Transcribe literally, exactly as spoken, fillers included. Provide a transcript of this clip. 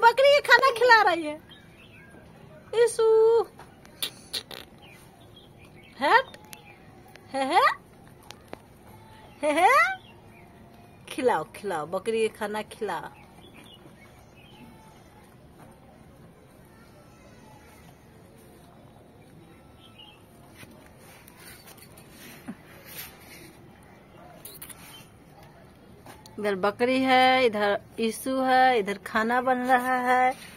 बकरी के खाना खिला रही है। इसू हट है है है है खिलाओ खिलाओ बकरी के खाना खिलाओ। इधर बकरी है, इधर इसू है, इधर खाना बन रहा है।